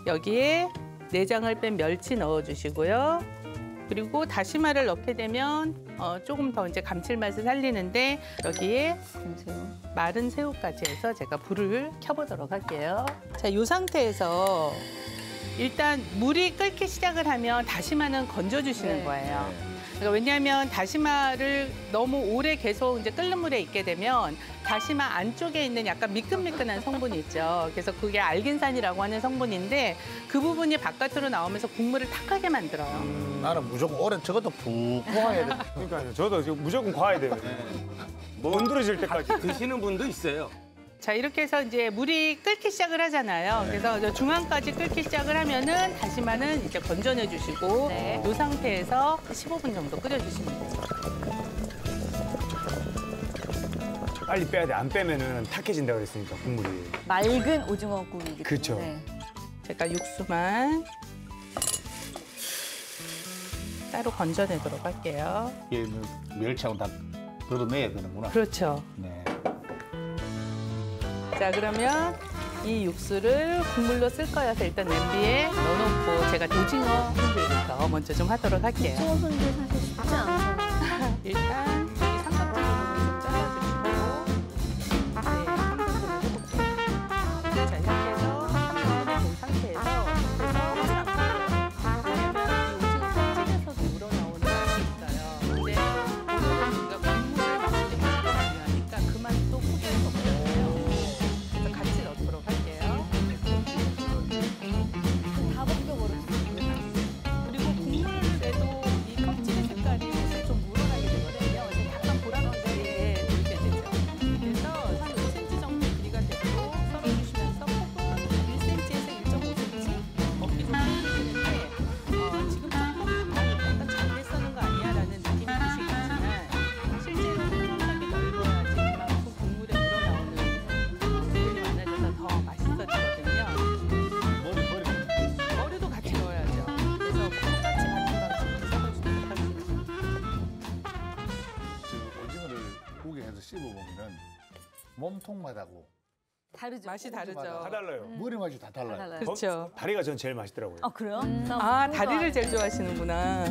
여기에 내장을 뺀 멸치 넣어주시고요. 그리고 다시마를 넣게 되면 조금 더 이제 감칠맛을 살리는데 여기에 마른 새우까지 해서 제가 불을 켜보도록 할게요. 자, 이 상태에서 일단 물이 끓기 시작을 하면 다시마는 건져주시는 거예요. 그러니까 왜냐하면 다시마를 너무 오래 계속 이제 끓는 물에 있게 되면 다시마 안쪽에 있는 약간 미끈미끈한 성분이 있죠. 그래서 그게 알긴산이라고 하는 성분인데 그 부분이 바깥으로 나오면서 국물을 탁하게 만들어요. 나는 무조건 오래 적어도 푹 구워야 돼. 그러니까요. 저도 지금 무조건 과야 돼요. 번들어질 때까지. 드시는 분도 있어요. 자, 이렇게 해서 이제 물이 끓기 시작을 하잖아요. 그래서 이제 중앙까지 끓기 시작을 하면은 다시마는 이제 건져내 주시고 이 상태에서 15분 정도 끓여주시면 돼요. 빨리 빼야 돼. 안 빼면은 탁해진다 그랬으니까 국물이. 맑은 오징어국이기 때문에. 그쵸. 제가 육수만 따로 건져내도록 할게요. 이게 멸치하고 다 걷어내야 되는구나. 그렇죠. 네. 자, 그러면 이 육수를 국물로 쓸 거여서 일단 냄비에 넣어놓고 제가 오징어 손질부터 먼저 좀 하도록 할게요. 오징어 손질 사실 쉽지 않아요. 일단 이 삼각대 부분을 좀 잘라주시고 삼각대를 해볼게요. 자, 이렇게 해서 삼각대가 된 상태에서 왜냐면 이 오징어 찜에서도 우러나오는 맛이 있어요. 근데 오늘은 우리가 국물을 맛있게 먹는 게 중요하니까 그 맛도 포기할 수 없거든요. 그래서 같이 넣도록 할게요. 다 벗겨버렸어요. 그리고 국물에도 이 껍질의 색깔이 사실 좀 물어나게 되거든요. 그래서 약간 보라색에 돌게 되죠. 그래서 한 5cm 정도 길이가 되도록 썰어주시면서 폭은 1cm에서 1.5cm 먹기 좀 힘드시는데 지금 조금 약간 잘게 써는 거 아니야? 라는 느낌이 드시겠지만 실제로 넉넉하게 넓어야지 그만큼 국물에 우러나오는 부분이 많아져서 더 맛있어지거든요. 머리도 같이 넣어야죠. 그래서 똑같이 같은 방식으로 썰어주도록 하겠습니다. 지금 오징어를 국에 해서 씹어보면은 몸통맛하고 다르죠. 맛이 다르죠. 다 달라요. 머리 맛이 다 달라요. 달라요. 그렇죠. 다리가 전 제일 맛있더라고요. 아, 그래요? 아, 다리를 제일 좋아하시는구나.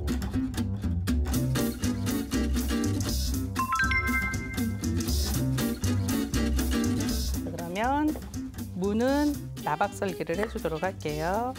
그러면 무는 나박썰기를 해주도록 할게요.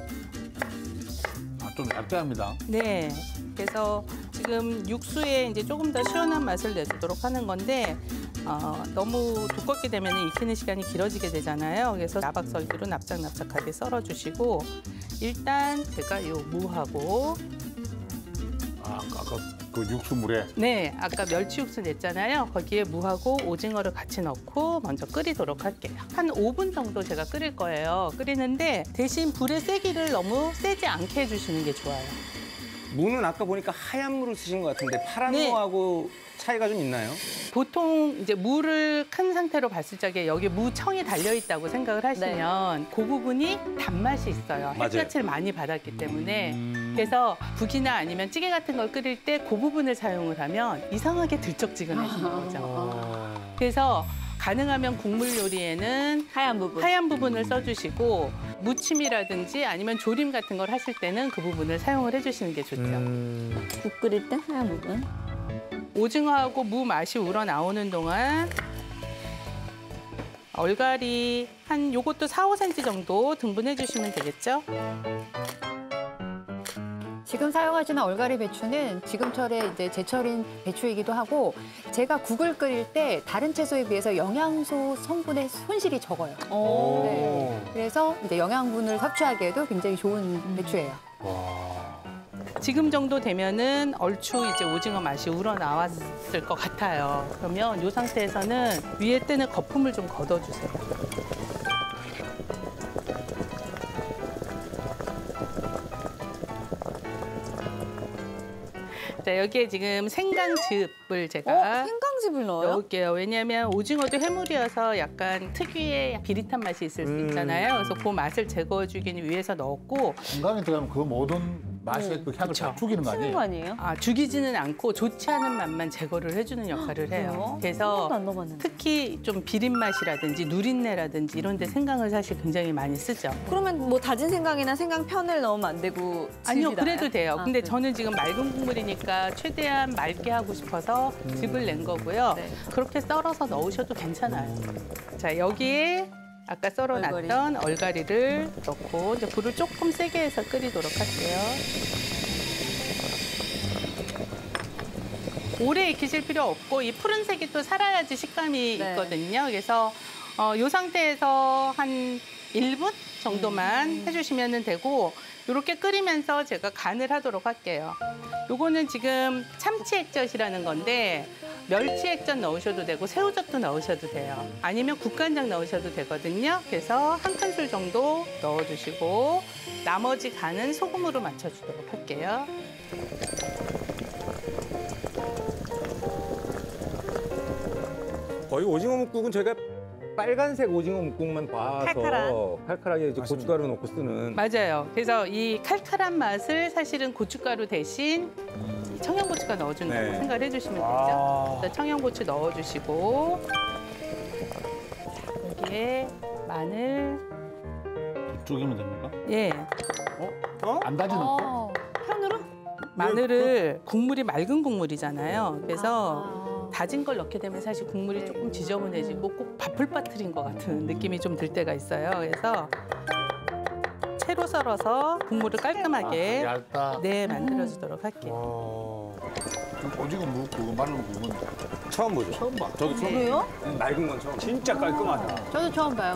아, 좀 얇게합니다. 네. 그래서 지금 육수에 이제 조금 더 시원한 맛을 내주도록 하는 건데 너무 두껍게 되면 익히는 시간이 길어지게 되잖아요. 그래서 나박썰기로 납작납작하게 썰어주시고 일단 제가 요 무하고 아, 아까 그 육수물에 네, 아까 멸치 육수 냈잖아요. 거기에 무하고 오징어를 같이 넣고 먼저 끓이도록 할게요. 한 5분 정도 제가 끓일 거예요. 끓이는데 대신 불의 세기를 너무 세지 않게 해주시는 게 좋아요. 무는 아까 보니까 하얀 무를 쓰신 것 같은데 파란 네. 무하고 차이가 좀 있나요? 보통 이제 무를 큰 상태로 봤을 적에 여기 무청이 달려있다고 생각을 하시면 그 부분이 단맛이 있어요. 맞아요. 햇볕을 많이 받았기 때문에. 그래서 국이나 아니면 찌개 같은 걸 끓일 때 그 부분을 사용을 하면 이상하게 들쩍지근해지는 거죠. 그래서 가능하면 국물 요리에는 하얀 부분. 하얀 부분을 써주시고 무침이라든지 아니면 조림 같은 걸 하실 때는 그 부분을 사용을 해주시는 게 좋죠. 국 끓일 때 하얀 부분. 오징어하고 무 맛이 우러나오는 동안 얼갈이 한 요것도 4, 5cm 정도 등분해 주시면 되겠죠? 지금 사용하시는 얼갈이 배추는 지금철에 이제 제철인 배추이기도 하고 제가 국을 끓일 때 다른 채소에 비해서 영양소 성분의 손실이 적어요. 네. 그래서 이제 영양분을 섭취하기에도 굉장히 좋은 배추예요. 지금 정도 되면은 얼추 이제 오징어 맛이 우러나왔을 것 같아요. 그러면 이 상태에서는 위에 뜨는 거품을 좀 걷어주세요. 자, 여기에 지금 생강즙을 제가 생강즙을 넣어요? 넣을게요. 왜냐하면 오징어도 해물이어서 약간 특유의 비릿한 맛이 있을 수 있잖아요. 그래서 그 맛을 제거해주기 위해서 넣었고 건강에 들어가면 그 모든 맛의 그 향을 다 죽이는 거 쓰는 아니에요? 거 아니에요? 아, 죽이지는 않고 좋지 않은 맛만 제거를 해주는 역할을 해요. 그래요? 한 그래서 번도 안 넣어봤는데. 특히 좀 비린 맛이라든지 누린내라든지 이런 데 생강을 사실 굉장히 많이 쓰죠. 그러면 뭐 다진 생강이나 생강편을 넣으면 안 되고 아니요, 즙이 그래도 나요? 돼요. 아, 근데 그래요? 저는 지금 맑은 국물이니까 최대한 맑게 하고 싶어서 즙을 낸 거고요. 네. 그렇게 썰어서 넣으셔도 괜찮아요. 자, 여기에 아까 썰어놨던 얼갈이를 넣고 이제 불을 조금 세게 해서 끓이도록 할게요. 오래 익히실 필요 없고 이 푸른색이 또 살아야지 식감이 네. 있거든요. 그래서 이 상태에서 한 1분 정도만 해주시면 되고 이렇게 끓이면서 제가 간을 하도록 할게요. 요거는 지금 참치 액젓이라는 건데 멸치 액젓 넣으셔도 되고 새우젓도 넣으셔도 돼요. 아니면 국간장 넣으셔도 되거든요. 그래서 한 큰술 정도 넣어주시고 나머지 간은 소금으로 맞춰주도록 할게요. 거의 오징어 묵국은 저희가 빨간색 오징어 묵국만 봐서 칼칼하게 이제 고춧가루 넣고 쓰는. 맞아요. 그래서 이 칼칼한 맛을 사실은 고춧가루 대신 청양고추가 넣어준다고 네. 생각을 해주시면 되죠. 아. 그래서 청양고추 넣어주시고 여기에 마늘, 죽이면 됩니까? 예, 안 다진 않고? 편으로? 마늘을 국물이 맑은 국물이잖아요. 그래서 다진 걸 넣게 되면 사실 국물이 조금 지저분해지고 꼭 밥풀 빠뜨린 것 같은 느낌이 좀 들 때가 있어요. 그래서 채로 썰어서 국물을 깔끔하게 얇다. 네 만들어주도록 할게요. 오징어 묵국, 마늘 묵국은 처음 보죠. 처음 봐. 저도 처음. 왜요? 맑은 건 처음. 진짜 깔끔하다. 저도 처음 봐요.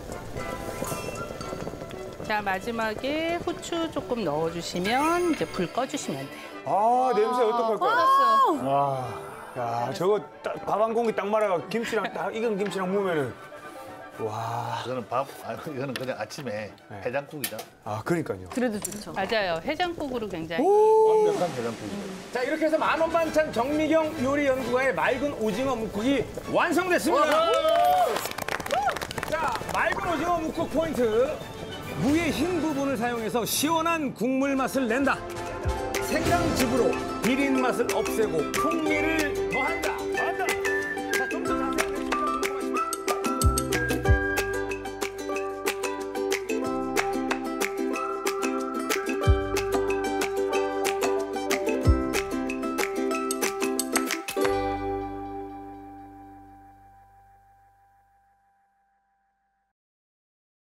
자, 마지막에 후추 조금 넣어주시면 이제 불 꺼주시면 돼요. 아, 냄새 어떡할까요? 꺼졌어요. 와. 야, 저거 밥 한 공기 딱 말아가 김치랑 딱 익은 김치랑 무면은 와. 이거는 이거는 그냥 아침에 해장국이다. 아, 그러니까요. 그래도 좋죠. 맞아요. 해장국으로 굉장히. 완벽한 해장국이다. 자, 이렇게 해서 만원 반찬 정미경 요리 연구가의 맑은 오징어 묵국이 완성됐습니다. 자, 맑은 오징어 묵국 포인트. 무의 흰 부분을 사용해서 시원한 국물 맛을 낸다. 생강즙으로 비린 맛을 없애고 풍미를 더한다.